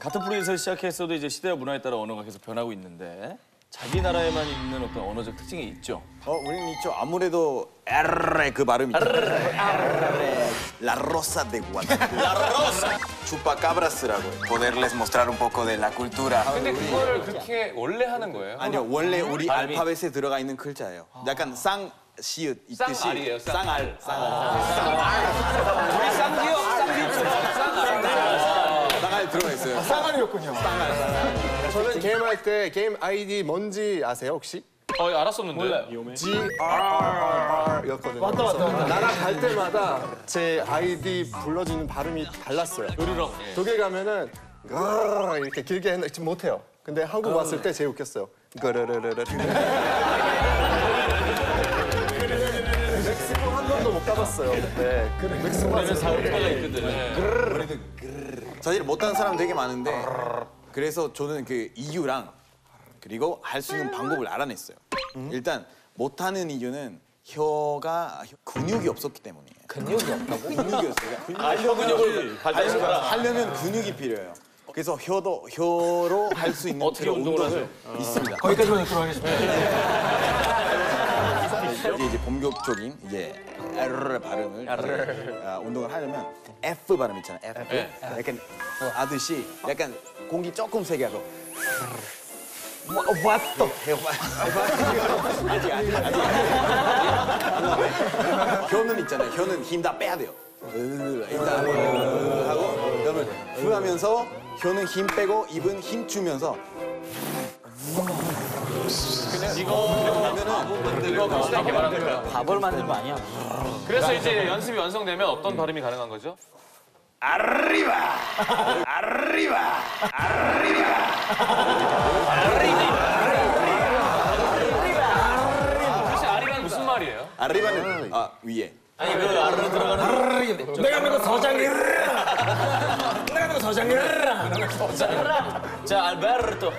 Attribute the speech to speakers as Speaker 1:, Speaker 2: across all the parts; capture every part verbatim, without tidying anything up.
Speaker 1: 같은 프로에서 시작했어도 이제 시대와 문화에 따라 언어가 계속 변하고 있는데 자기 나라에만 있는 어떤 언어적 특징이 있죠.
Speaker 2: 어, 우리는 있죠. 아무래도 R의 그 발음이 있죠. La Rosa de Guadalupe. La Rosa. Chupacabras,라고 poderles mostrar un poco de la cultura.
Speaker 3: 근데 그거를 그렇게 원래 하는 거예요?
Speaker 2: 아니요, 원래 우리
Speaker 1: 발음이-
Speaker 2: 알파벳에 들어가 있는 글자예요. 약간 쌍 시읒 있듯이.
Speaker 3: 쌍알이에요, 쌍알.
Speaker 2: 쌍알. 쌍알.
Speaker 3: 우리 쌍기역, 쌍기역, 쌍알.
Speaker 2: 쌍알 들어가 있어요.
Speaker 4: 쌍알이었군요. 저는 게임할 때 게임 아이디 뭔지 아세요 혹시?
Speaker 3: 어, 알았었는데. 몰라요.
Speaker 4: G R R R였거든요. 맞다 맞다 맞다. 나라 갈 때마다 제 아이디 불러주는 발음이 달랐어요.
Speaker 3: 요리렁. 예.
Speaker 4: 독일 가면은 가 이렇게 길게 했는데 지금 못해요. 근데 한국 왔을 때 제일 웃겼어요. 거르르르르. 멕시코 한 번도 못 가봤어요. 네. 멕시코 가면
Speaker 1: 사오빠가 있거든.
Speaker 2: 사실 못하는 사람 되게 많은데 그래서 저는 그 이유랑 그리고 할 수 있는 방법을 알아냈어요. 일단 못하는 이유는 혀가 근육이 없었기 때문이에요.
Speaker 5: 근육이 없다고?
Speaker 2: 근육이 없어요.
Speaker 1: 아, 혀 근육을 발달시켜라.
Speaker 2: 하려면 근육이 필요해요. 그래서 혀도 혀로 할 수 있는
Speaker 1: 어떻게
Speaker 2: 그런
Speaker 1: 운동을
Speaker 2: 운동을 있습니다.
Speaker 5: 거기까지만 듣도록 하겠습니다.
Speaker 2: 이제, 이제 본격적인 이제 R 발음을 이제, 아, 운동을 하려면 F 발음 있잖아요. F. 약간 아듯이 약간 공기 조금 세게 하고. 왔다. 아직 아직 아직. 혀는 있잖아요. 혀는 힘 다 빼야 돼요. 일단 하고 그러면 후 하면서 혀는 힘 빼고 입은 힘 주면서.
Speaker 5: 밥을 만든 거 아니야?
Speaker 3: 그래서 이제 연습이 완성되면 어떤 발음이 가능한 거죠?
Speaker 2: Arriba, arriba, arriba.
Speaker 3: 사실 아리바는 무슨 말이에요?
Speaker 2: arriba는 아 위에.
Speaker 1: 아니 그 아르르 들어가는
Speaker 5: 내가 믿고 서장이라. 내가 믿고 서장이라.
Speaker 1: 자 알베르토.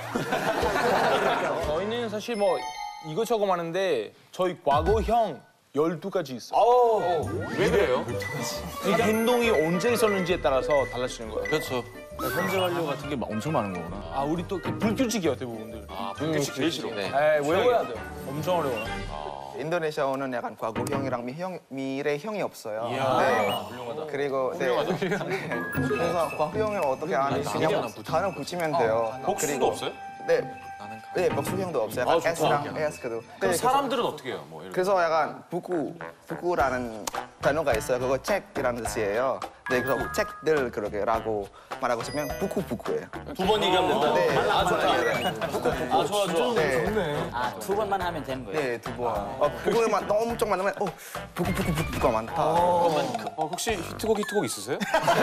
Speaker 6: 저희는 사실 뭐 이것저것 많은데 저희 과거형 열두 가지 있어요.
Speaker 3: 왜 그래요?
Speaker 6: 그러니까 행동이 언제 있었는지에 따라서 달라지는 거예요.
Speaker 1: 그렇죠. 현재 완료 같은 게 엄청 많은 거구나.
Speaker 6: 아 우리 또 불규칙이에요 대부분들.
Speaker 3: 아, 불규칙 제일 싫어.
Speaker 6: 에 외워야 돼요. 엄청 어려워요.
Speaker 7: 인도네시아어는 약간 과거형이랑 미형, 미래형이 없어요. 네. 훌륭하다. 그리고 네. 그래서 과거형을 어떻게 하는지 그냥 단어 붙이면 돼요.
Speaker 3: 복수도
Speaker 7: 그리고,
Speaker 3: 없어요?
Speaker 7: 네. 네, 복수형도 없어요. 약간
Speaker 3: 아, 좋다.
Speaker 7: S랑 S도.
Speaker 3: 그럼 사람들은 어떻게 해요? 뭐 이렇게.
Speaker 7: 그래서 약간 부쿠, 부쿠라는 단어가 있어요. 그거 책이라는 뜻이에요. 네, 그래서 책들 그렇게라고 말하고 싶으면 부쿠 부쿠예요.
Speaker 1: 두 번 얘기하면 된다.
Speaker 7: 네.
Speaker 1: 아 좋다. 아 좋아 좋아.
Speaker 7: 네.
Speaker 5: 아, 두 번만 하면 되는 거예요?
Speaker 7: 네, 두 번. 어, 부쿠만 너무 엄청 많으면 어, 부쿠 부쿠 부쿠가 많다.
Speaker 3: 어, 혹시 히트곡 히트곡 있으세요?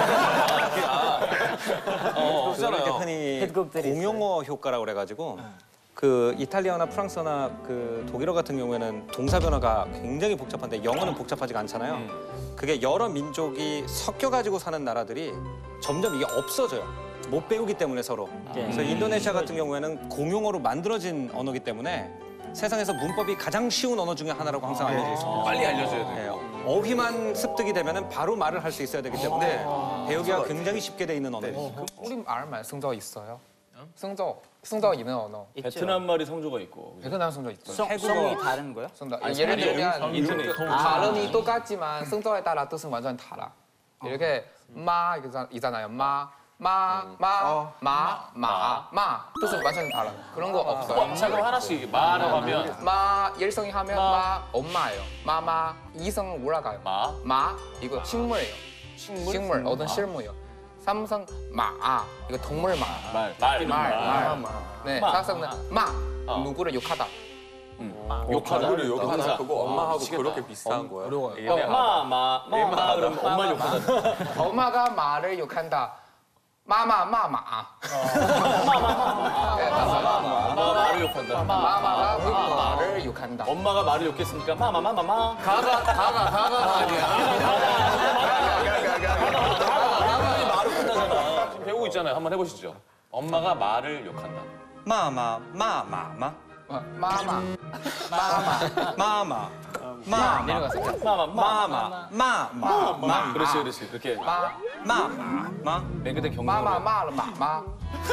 Speaker 3: 어,
Speaker 8: 이렇게
Speaker 3: 그렇잖아요.
Speaker 8: 흔히
Speaker 5: 헤드곡들이
Speaker 8: 공용어 효과라고 그래가지고 그 이탈리아나 프랑스나 그 독일어 같은 경우에는 동사 변화가 굉장히 복잡한데 영어는 복잡하지가 않잖아요. 그게 여러 민족이 섞여가지고 사는 나라들이 점점 이게 없어져요. 못 배우기 때문에 서로. 그래서 인도네시아 같은 경우에는 공용어로 만들어진 언어기 때문에 세상에서 문법이 가장 쉬운 언어 중에 하나라고 항상 알려져 있습니다.
Speaker 3: 빨리 알려줘야 돼요.
Speaker 8: 네, 어휘만 습득이 되면은 바로 말을 할 수 있어야 되기 때문에 배우기가 굉장히 쉽게 돼 있는 언어예요.
Speaker 9: 우리 말만 성조 있어요? 성조, 성조 있는 언어.
Speaker 1: 베트남 말이 성조가 있고.
Speaker 9: 베트남 성조 있어요.
Speaker 5: 성, 성이 다른 거요?
Speaker 9: 성조. 예를 들면
Speaker 1: 인터넷
Speaker 9: 그 발음이 똑같지만 성조에 따라 뜻은 완전 달라. 이렇게 마 이잖- 있잖아요. 마, 마, 마, 마, 마, 마 뜻은 완전 달라. 그런 거 없어요.
Speaker 3: 자, 그럼 하나씩 말하고 하면
Speaker 9: 마 일성이 하면 마 엄마예요. 마마 이성 올라가요.
Speaker 3: 마.
Speaker 9: 마 이거 식물이에요. 식물? 식물 어떤 실무예요. 삼성 마아 이거 동물 마.
Speaker 1: 말.
Speaker 3: 말.
Speaker 9: 말, 말. 네,
Speaker 3: 마.
Speaker 9: 사성은 마. 누구를 욕하다.
Speaker 1: 욕하다.
Speaker 3: 욕하다.
Speaker 4: 그거 엄마하고 그렇게 비슷한 거예요?
Speaker 1: 마마마 마마 그럼 엄마 욕하다.
Speaker 9: 엄마가 말을 욕한다. 마마 마마. 네, 맞아요.
Speaker 1: 엄마 말을 욕한다.
Speaker 9: 마마가 말을 욕한다.
Speaker 1: 엄마가 말을 욕했으니까 마마마마마.
Speaker 3: 가가, 가가, 가가 아니야.
Speaker 1: 말을 못하잖아.
Speaker 3: 지금 배우고 있잖아요. 한번 해보시죠. 엄마가 말을 욕한다.
Speaker 8: 마마 마마마
Speaker 9: 마마. 마마.
Speaker 8: 마마 마마
Speaker 9: 내려가세요.
Speaker 1: 마마
Speaker 8: 마마 마마
Speaker 1: 마. 그렇지 그렇지 그렇게.
Speaker 9: 마.
Speaker 8: 마, 마.
Speaker 1: 맨 끝에 경상.
Speaker 9: 마마마 마마.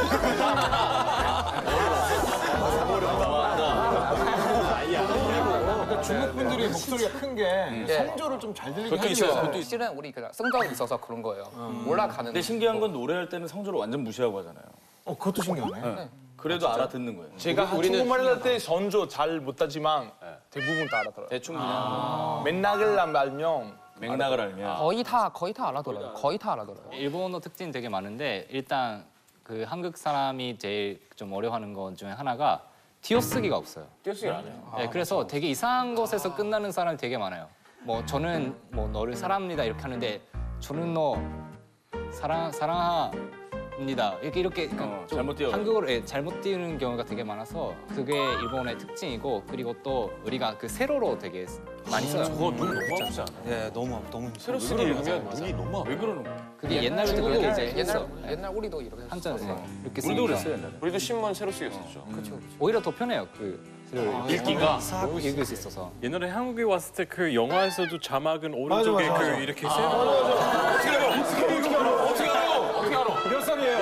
Speaker 4: 중국 분들이 목소리가 큰 게 성조를 좀 잘 들리게
Speaker 1: 그것도 있어요. 그것도 있어요.
Speaker 9: 실은 우리 그 성적이 있어서 그런 거예요. 올라가는.
Speaker 1: 근데 신기한 건 노래할 때는 성조를 완전 무시하고 하잖아요.
Speaker 4: 어, 그것도 신기하네.
Speaker 1: 네. 그래도 알아듣는 거예요.
Speaker 6: 제가 한국말 할 때 선조 잘 못하지만 대부분 다 알아들어요.
Speaker 1: 대충 그냥
Speaker 6: 맥락을 알면
Speaker 1: 맥락을 알면.
Speaker 9: 거의 다 거의 다 알아들어요. 거의 다 알아들어요.
Speaker 10: 일본어 특징 되게 많은데 일단 그 한국 사람이 제일 좀 어려워하는 것 중에 하나가 띄어쓰기가 없어요.
Speaker 3: 띄어쓰기 안 해요.
Speaker 10: 네, 그래서 되게 이상한 것에서 끝나는 사람이 되게 많아요. 뭐 저는 뭐 너를 사랑합니다 이렇게 하는데 저는 너 사랑 사랑합니다 이렇게 이렇게 약간
Speaker 1: 어,
Speaker 10: 좀
Speaker 1: 잘못 띄어요.
Speaker 10: 한국어를 예, 잘못 띄우는 경우가 되게 많아서 그게 일본의 특징이고 그리고 또 우리가 그 세로로 되게 많이 써요.
Speaker 3: 저거 눈 너무 아프지 않아요?
Speaker 8: 예, 너무 너무 힘들어요.
Speaker 3: 새로 쓰기 읽으면 눈이 너무 아파요.
Speaker 1: 왜 그러는 거야?
Speaker 10: 그게 옛날부터
Speaker 9: 중국도
Speaker 10: 그렇게 이제
Speaker 9: 옛날
Speaker 10: 했어.
Speaker 9: 옛날 우리도 이렇게
Speaker 10: 한자를
Speaker 9: 썼어요.
Speaker 10: 이렇게
Speaker 1: 우리도
Speaker 10: 쓰니까
Speaker 1: 그랬어요 옛날에.
Speaker 3: 우리도 신문 새로 쓰였었죠.
Speaker 10: 오히려 더 편해요. 그 세로를
Speaker 3: 읽기가
Speaker 10: 읽을 수 있어서.
Speaker 11: 옛날에 한국에 왔을 때 그 영화에서도 자막은 오른쪽에
Speaker 4: 맞아, 맞아.
Speaker 11: 그 이렇게 세
Speaker 1: 어떻게 알아? 어떻게 알아? 몇 살이에요?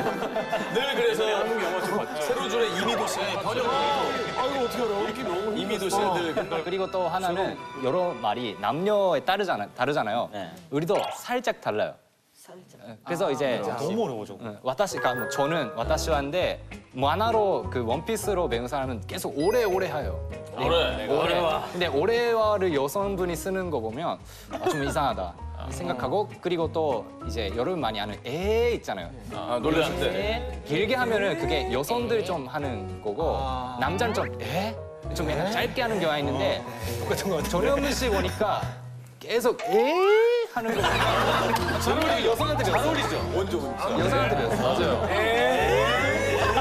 Speaker 1: 늘 그래서 한국 영화 좀 봤죠. 세로줄에 이미도 씨가 번역을
Speaker 4: 아이고, 어떻게 알아? 이렇게 너무
Speaker 1: 이미도 씨가 늘 그걸
Speaker 10: 그리고 또 하나는 여러 말이 남녀에 따르잖아, 다르잖아요. 우리도 살짝 달라요. 네, 그래서 이제
Speaker 8: 너무 어려워 저거.
Speaker 10: 네, 와타시, 그러니까 뭐 저는 와타시와인데 만화로 그 원피스로 배운 사람은 계속 오래오래 해요.
Speaker 1: 오래.
Speaker 10: 오래. 근데 오래와를 여성분이 쓰는 거 보면 아, 좀 이상하다 생각하고 그리고 또 이제 여러분 많이 아는 에 있잖아요.
Speaker 1: 아, 놀랐는데.
Speaker 10: 에 길게 하면은 그게 여성들이 좀 하는 거고 남자는 좀 에? 좀 약간 짧게 하는 경우가 있는데 똑같은 거 전현무 씨 보니까 계속 에 하는 거 보니까
Speaker 1: 잘 어울리고 여성한테 잘 어울리죠. 원조 원조.
Speaker 10: 여성한테 배웠어요. 맞아요.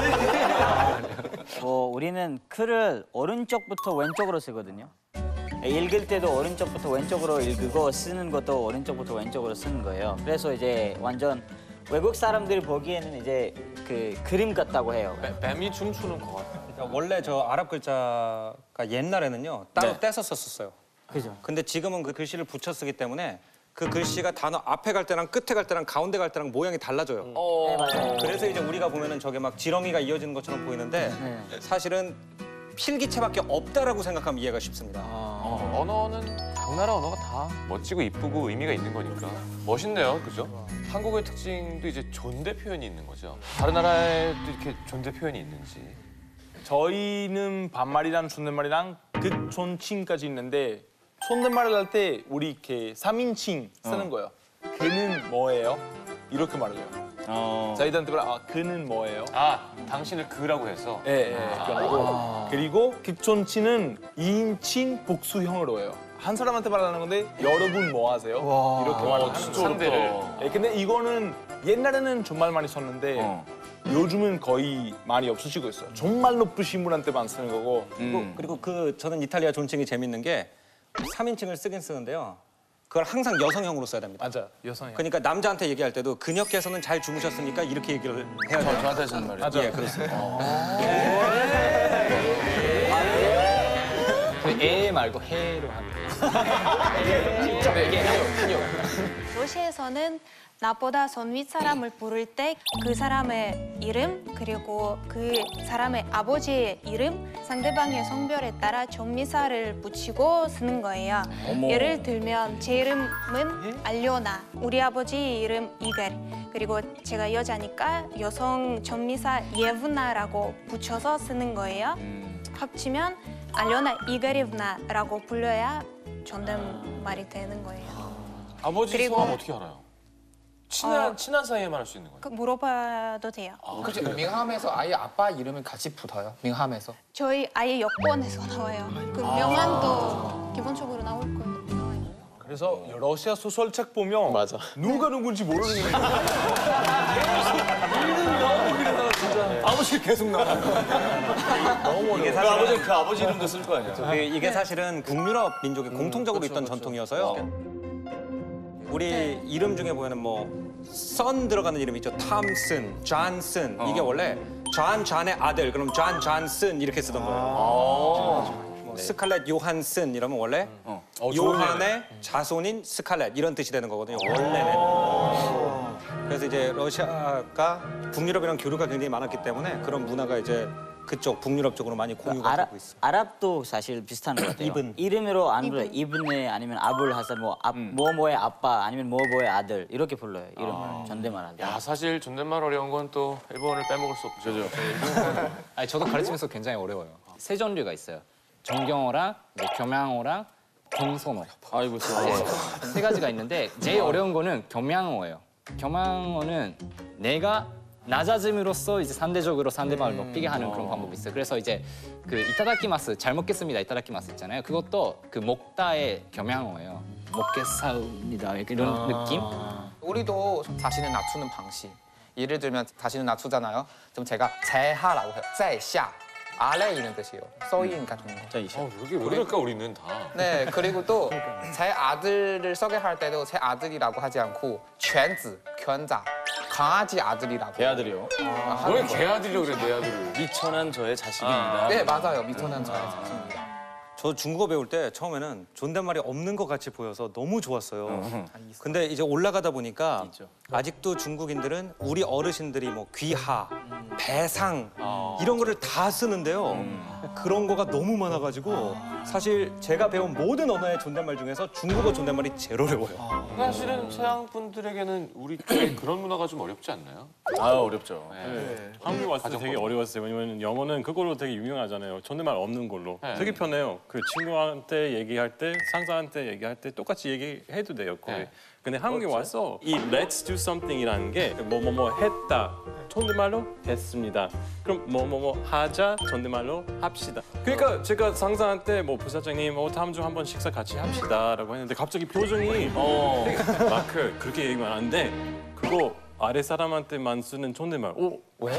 Speaker 12: 어, 우리는 글을 오른쪽부터 왼쪽으로 쓰거든요. 읽을 때도 오른쪽부터 왼쪽으로 읽고 쓰는 것도 오른쪽부터 왼쪽으로 쓰는 거예요. 그래서 이제 완전 외국 사람들이 보기에는 이제 그 그림 같다고 해요.
Speaker 3: 뱀이 춤추는 것 같아요.
Speaker 8: 그러니까 원래 저 아랍 글자가 옛날에는요 따로
Speaker 1: 네.
Speaker 8: 떼서 썼었어요.
Speaker 12: 그죠?
Speaker 8: 근데 지금은 그 글씨를 붙여 쓰기 때문에 그 글씨가 단어 앞에 갈 때랑 끝에 갈 때랑 가운데 갈 때랑 모양이 달라져요.
Speaker 12: 네, 맞아요.
Speaker 8: 그래서 이제 우리가 보면은 저게 막 지렁이가 이어지는 것처럼 보이는데 사실은 필기체밖에 없다라고 생각하면 이해가 쉽습니다.
Speaker 3: 언어는 각 나라 언어가 다 멋지고 이쁘고 의미가 있는 거니까 멋있네요, 그죠? 한국의 특징도 이제 존대 표현이 있는 거죠. 다른 나라에도 이렇게 존대 표현이 있는지.
Speaker 6: 저희는 반말이랑 존댓말이랑 극존칭까지 있는데 존댓말을 할 때 우리 이렇게 삼인칭 쓰는 거예요. 그는 뭐예요? 이렇게 말해요.
Speaker 1: 어.
Speaker 6: 자기들한테 그래, 아 그는 뭐예요?
Speaker 3: 아, 당신을 그라고 해서.
Speaker 6: 예, 예. 그러고 그리고 극존칭은 이인칭 복수형으로 해요. 한 사람한테 말하는 건데 여러분 뭐 하세요? 이렇게 말하는
Speaker 3: 상대를.
Speaker 6: 예, 근데 이거는 옛날에는 정말 많이 썼는데
Speaker 1: 어.
Speaker 6: 요즘은 거의 많이 없어지고 있어요. 정말 높으신 분한테만 쓰는 거고.
Speaker 1: 음.
Speaker 8: 그리고 그 저는 이탈리아 존칭이 재밌는 게 삼인칭을 쓰긴 쓰는데요. 그걸 항상 여성형으로 써야 됩니다.
Speaker 6: 맞아, 여성이야.
Speaker 8: 그러니까 남자한테 얘기할 때도 그녀께서는 잘 주무셨습니까? 이렇게 얘기를 해야 돼요.
Speaker 1: 저한테 하시는 말이에요.
Speaker 6: 맞아.
Speaker 8: 예, 그렇습니다.
Speaker 10: 에 말고 해로 하면
Speaker 13: 도시에서는 나보다 선 윗사람을 부를 때 그 사람의 이름 그리고 그 사람의 아버지의 이름 상대방의 성별에 따라 존미사를 붙이고 쓰는 거예요.
Speaker 1: 어머.
Speaker 13: 예를 들면 제 이름은 알료나, 우리 아버지 이름 이글, 그리고 제가 여자니까 여성 존미사 예브나라고 붙여서 쓰는 거예요. 합치면 알료나 이글이브나라고 불러야 존댓말이 되는 거예요.
Speaker 3: 아버지
Speaker 13: 그리고-
Speaker 3: 성함 어떻게 알아요? 친한,
Speaker 13: 어.
Speaker 3: 친한 사이에만 할 수 있는 거예요?
Speaker 13: 그 물어봐도 돼요.
Speaker 9: 그렇죠. 밍함에서 아예 아빠 이름이 같이 붙어요. 밍함에서.
Speaker 13: 저희 아예 여권에서 나와요. 그 명함도 기본적으로 나올 거예요. 나와요.
Speaker 6: 그래서 러시아 소설책 보면 누가 누군지 모르는 게
Speaker 2: 아버지 계속 나와.
Speaker 8: 이게
Speaker 1: 그
Speaker 8: 사실은
Speaker 1: 아버지 그 아버지 이름도 쓸 거 아니야.
Speaker 8: 그 이게 사실은 북유럽 민족이 공통적으로 있던 전통이어서요. 우리 이름 중에 보면은 뭐 선 들어가는 이름 있죠. 탐슨, 존슨. 이게 원래 존 존의 아들. 그럼 존 존슨 이렇게 쓰던 거예요. 뭐 스칼렛 요한슨 이러면 원래 요한의 자손인 스칼렛 이런 뜻이 되는 거거든요. 원래는. 그래서 이제 러시아가 북유럽이랑 교류가 굉장히 많았기 때문에 그런 문화가 이제 그쪽 북유럽 쪽으로 많이 공유가
Speaker 12: 아라,
Speaker 8: 되고 있어요.
Speaker 12: 아랍도 사실 비슷한 것 같아요. 이븐. 이름으로 안 불러요. 이븐네 아니면 아불 하산 뭐 아, 뭐뭐의 아빠 아니면 뭐뭐의 아들 이렇게 불러요. 이름을 존댓말 할 때.
Speaker 3: 야 사실 존댓말 어려운 건 또 일본을 빼먹을 수 없죠.
Speaker 10: 아니 저도 가르치면서 굉장히 어려워요. 세 종류가 있어요. 정경어랑 뭐 겸양어랑 공손어.
Speaker 1: 아이고
Speaker 10: 네, 세 가지가 있는데 제일 어려운 거는 겸양어예요. 겸양어는 내가 낮아짐으로써 이제 상대적으로 상대방을 높이게 하는 그런 방법이 있어요. 그래서 이제 그 이타다키마스, 잘 먹겠습니다, 이타다키마스 있잖아요. 그것도 그 먹다의 겸양어예요. 먹겠사옵니다 이런 느낌?
Speaker 9: 우리도 자신을 낮추는 방식. 예를 들면 자신을 낮추잖아요. 그럼 제가 제하라고 해요. 제샤. 아래에 있는 뜻이에요. 써인 같은 거.
Speaker 3: 어, 그게 왜 그럴까 우리는 다.
Speaker 9: 네, 그리고 또 제 아들을 소개할 때도 제 아들이라고 하지 않고犬子, 견자, 강아지 아들이라고.
Speaker 1: 개 아들이요.
Speaker 9: 아,
Speaker 3: 왜 개 아들이라고 그래 내 아들을.
Speaker 1: 미천한 저의 자식입니다.
Speaker 9: 네, 맞아요. 미천한 저의 자식입니다.
Speaker 8: 저 중국어 배울 때 처음에는 존댓말이 없는 것 같이 보여서 너무 좋았어요. 근데 이제 올라가다 보니까 아직도 중국인들은 우리 어르신들이 뭐 귀하, 배상 이런 거를 다 쓰는데요. 그런 거가 너무 많아가지고 사실 제가 배운 모든 언어의 존댓말 중에서 중국어 존댓말이 제일 어려워요.
Speaker 3: 사실은 서양 분들에게는 우리 쪽에 그런 문화가 좀 어렵지 않나요?
Speaker 1: 아 어렵죠.
Speaker 11: 네. 한국에 왔을 때 되게 어려웠어요. 왜냐면 영어는 그걸로 되게 유명하잖아요. 존댓말 없는 걸로.
Speaker 3: 네.
Speaker 11: 되게 편해요. 그 친구한테 얘기할 때, 상사한테 얘기할 때 똑같이 얘기해도 돼요, 거의.
Speaker 3: 네.
Speaker 11: 근데 한국에 와서 이 let's do something이라는 게 뭐뭐뭐 했다. 존댓말로 했습니다. 그럼 뭐뭐뭐 하자 존댓말로 합시다. 그러니까 제가 상사한테 뭐 부사장님 어, 다음 주 한번 식사 같이 합시다라고 했는데 갑자기 표정이
Speaker 1: 어.
Speaker 11: 마크 그렇게 얘기하면 안 돼. 그거 아래 사람한테만 쓰는 존댓말. 오
Speaker 1: 왜?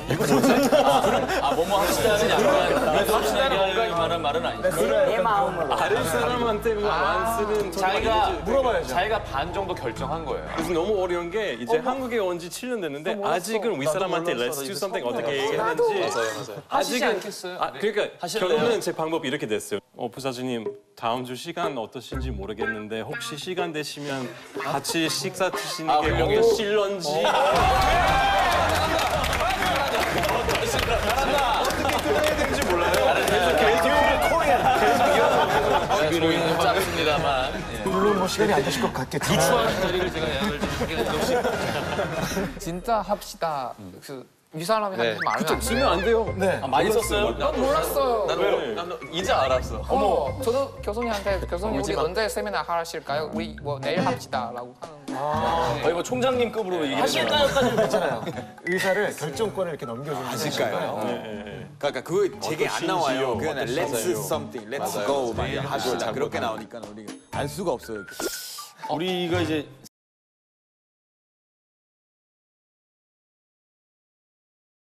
Speaker 1: 아 뭐뭐 합시다는 약간 합시다는 뭔가 이만한 말은 아니죠.
Speaker 12: 내 마음으로.
Speaker 11: 아래 사람한테만 쓰는
Speaker 3: 자기가
Speaker 11: 존댓말이지.
Speaker 3: 물어봐야죠. 자기가 반 정도 결정한 거예요.
Speaker 11: 그래서 너무 어려운 게 이제 한국에 온 지 칠 년 됐는데 아직은 윗사람한테 let's do something 어떻게 얘기하는지
Speaker 1: 맞아요, 맞아요.
Speaker 3: 하시지 않겠어요?
Speaker 11: 아, 그러니까
Speaker 1: 하실래요?
Speaker 11: 결론은 제 방법이 이렇게 됐어요. 어, 부사장님 다음 주 시간 어떠신지 모르겠는데 혹시 시간 되시면 같이 식사 드시는
Speaker 1: 아,
Speaker 11: 게
Speaker 1: 훌륭해.
Speaker 11: 어떠실런지.
Speaker 1: 비로는 짧습니다만.
Speaker 4: 물론 뭐 시간이 안 되실 것 같겠죠.
Speaker 1: 유추하는 자리를 제가 예약을 좀 하긴 했는데
Speaker 9: 진짜 합시다. 그 위사람이 하는 말은 안
Speaker 11: 쓰면 안 돼요.
Speaker 4: 네.
Speaker 1: 아, 많이 썼어요?
Speaker 9: 난 몰랐어요.
Speaker 11: 왜?
Speaker 1: 나도 이제 알았어.
Speaker 9: 어머, 저도 교수님한테 교수님 우리 언제 세미나 하실까요? 우리 뭐 내일 합시다라고 하는.
Speaker 1: 거의 뭐 총장님급으로 얘기를 하실까요까지는 괜찮아요.
Speaker 4: 의사를 결정권을 이렇게 넘겨주는
Speaker 2: 아실까요?
Speaker 11: 네, 네, 네.
Speaker 2: 그러니까 그거 제게 안 나와요. 그냥
Speaker 11: 어떠신지요?
Speaker 2: let's something, let's go 막 합시다. 그렇게 나오니까 우리가 알 수가 없어요.
Speaker 1: 우리가 이제